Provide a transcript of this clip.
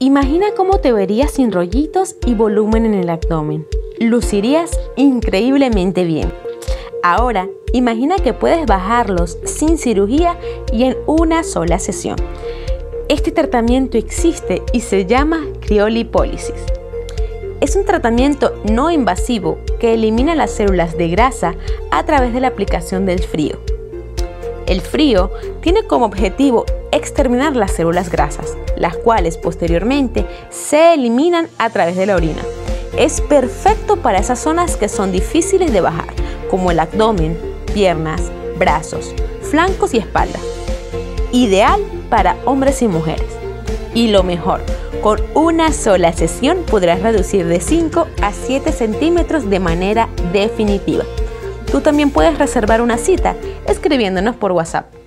Imagina cómo te verías sin rollitos y volumen en el abdomen. Lucirías increíblemente bien. Ahora, imagina que puedes bajarlos sin cirugía y en una sola sesión. Este tratamiento existe y se llama criolipólisis. Es un tratamiento no invasivo que elimina las células de grasa a través de la aplicación del frío. El frío tiene como objetivo exterminar las células grasas, las cuales posteriormente se eliminan a través de la orina. Es perfecto para esas zonas que son difíciles de bajar, como el abdomen, piernas, brazos, flancos y espalda. Ideal para hombres y mujeres. Y lo mejor, con una sola sesión podrás reducir de 5 a 7 centímetros de manera definitiva. Tú también puedes reservar una cita escribiéndonos por WhatsApp.